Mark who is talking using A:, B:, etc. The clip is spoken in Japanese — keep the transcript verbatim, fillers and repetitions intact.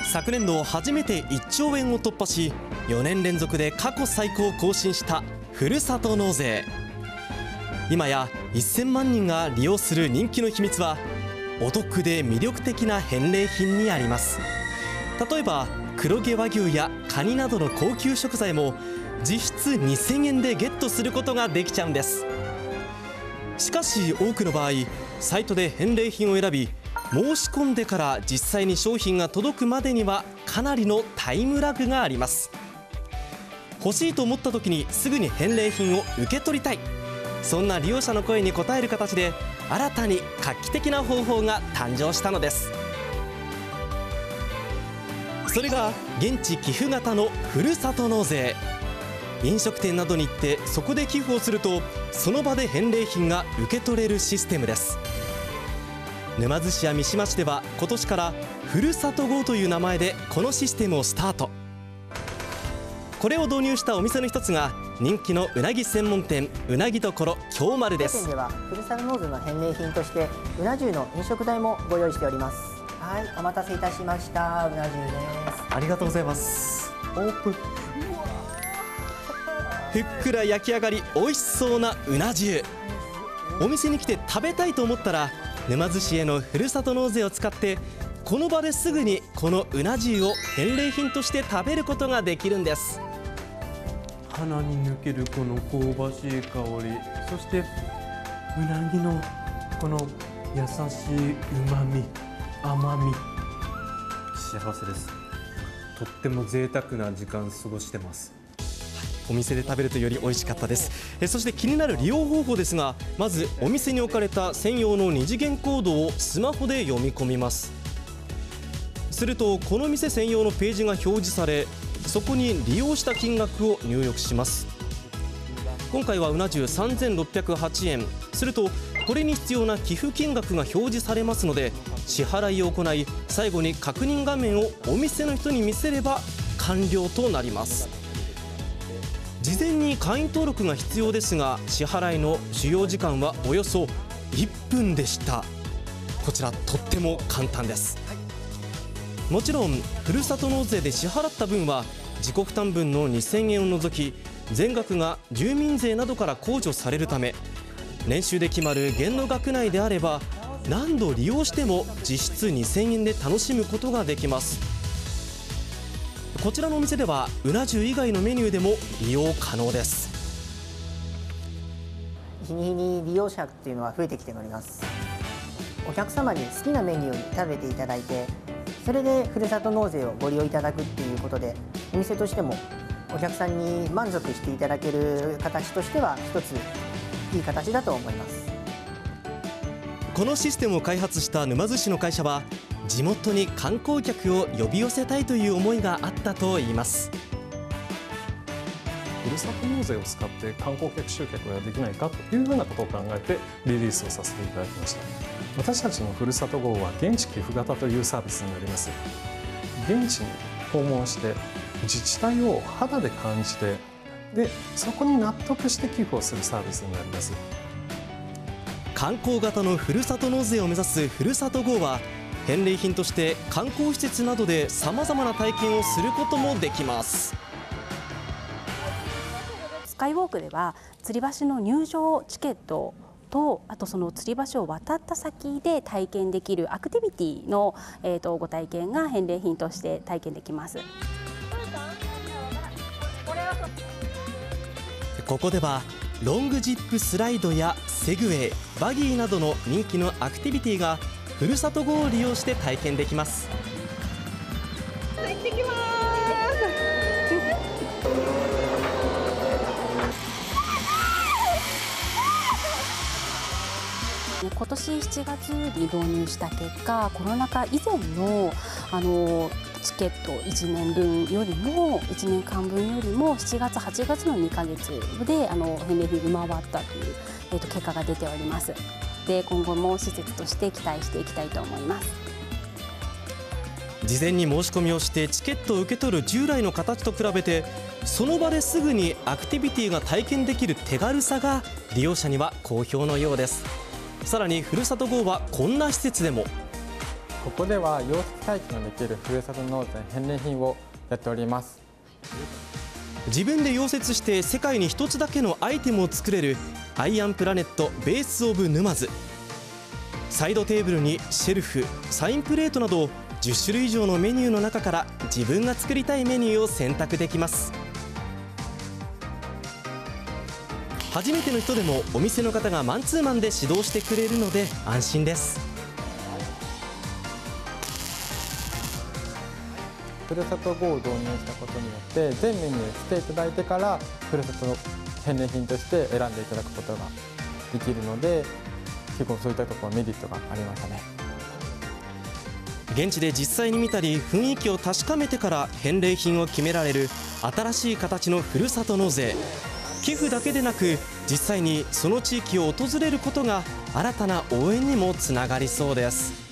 A: 昨年度初めていっちょうえんを突破し、よねん連続で過去最高を更新したふるさと納税。今やせんまんにんが利用する人気の秘密は、お得で魅力的な返礼品にあります。例えば黒毛和牛やカニなどの高級食材も実質にせんえんでゲットすることができちゃうんです。しかし多くの場合、サイトで返礼品を選び、申し込んでから実際に商品が届くまでにはかなりのタイムラグがあります。欲しいと思った時にすぐに返礼品を受け取りたい、そんな利用者の声に応える形で、新たに画期的な方法が誕生したのです。それが現地寄付型のふるさと納税。飲食店などに行ってそこで寄付をすると、その場で返礼品が受け取れるシステムです。沼津市や三島市では今年からふるさと号という名前でこのシステムをスタート。これを導入したお店の一つが人気のうなぎ専門店、うなぎ処京丸です。
B: 当店ではふるさと納税の返礼品としてうな重の飲食代もご用意しております。はい、お待たせいたしました。うな重です。
A: ありがとうございます。オープン。ふっくら焼き上がり美味しそうなうな重。お店に来て食べたいと思ったら、沼津市へのふるさと納税を使ってこの場ですぐにこのうな重を返礼品として食べることができるんです。
C: 鼻に抜けるこの香ばしい香り、そしてうなぎのこの優しいうまみ、甘み、幸せです。とっても贅沢な時間過ごしてます。
A: お店で食べるとより美味しかったです。えそして気になる利用方法ですが、まずお店に置かれた専用の二次元コードをスマホで読み込みます。するとこの店専用のページが表示され、そこに利用した金額を入力します。今回はうな重さんぜんろっぴゃくはちえん。するとこれに必要な寄付金額が表示されますので、支払いを行い、最後に確認画面をお店の人に見せれば完了となります。事前に会員登録が必要ですが、支払いの使用時間はおよそいっぷんでした。こちらとっても簡単です。もちろんふるさと納税で支払った分は自己負担分のにせんえんを除き、全額が住民税などから控除されるため、年収で決まる限度額内であれば何度利用しても実質にせんえんで楽しむことができます。こちらのお店ではうな重以外のメニューでも利用可能です。
B: 日に日に利用者っていうのは増えてきております。お客様に好きなメニューを食べていただいて、それでふるさと納税をご利用いただくっていうことで、お店としてもお客さんに満足していただける形としては一ついい形だと思います。
A: このシステムを開発した沼津市の会社は、地元に観光客を呼び寄せたいという思いがあったといいます。
D: ふるさと納税を使って観光客集客ができないかというようなことを考えてリリースをさせていただきました。私たちのふるさと号は現地寄付型というサービスになります。現地に訪問して自治体を肌で感じて、でそこに納得して寄付をするサービスになります。
A: 観光型のふるさと納税を目指すふるさと号は、返礼品として観光施設などでさまざまな体験をすることもできます。
E: スカイウォークでは吊り橋の入場チケットと、あとその吊り橋を渡った先で体験できるアクティビティの、えー、とご体験が返礼品として体験できます。
A: ここではロングジップスライドやセグウェイ、バギーなどの人気のアクティビティがふるさと号を利用して体験できます。
F: 行ってきます。
E: 今年しちがつに導入した結果、コロナ禍以前のあのチケットいちねんぶんよりもいちねんかんぶんよりもしちがつはちがつのにかげつであの返礼品上回ったという、えー、と結果が出ております。で今後も施設として期待していきたいと思います。
A: 事前に申し込みをしてチケットを受け取る従来の形と比べて、その場ですぐにアクティビティが体験できる手軽さが利用者には好評のようです。さらにふるさと号はこんな施設でも
G: ここでは溶接体験のできるふるさと納税返礼品をやっております。
A: 自分で溶接して世界に一つだけのアイテムを作れるアイアンプラネットベースオブ沼津。サイドテーブルにシェルフ、サインプレートなどじゅっしゅるい以上のメニューの中から自分が作りたいメニューを選択できます。初めての人でもお店の方がマンツーマンで指導してくれるので安心です。
G: ふるさと号を導入したことによって全メニューしていただいてからふるさとの返礼品として選んでいただくことができるので、結構そういったところメリットがありましたね。
A: 現地で実際に見たり雰囲気を確かめてから返礼品を決められる新しい形のふるさと納税。寄付だけでなく実際にその地域を訪れることが新たな応援にもつながりそうです。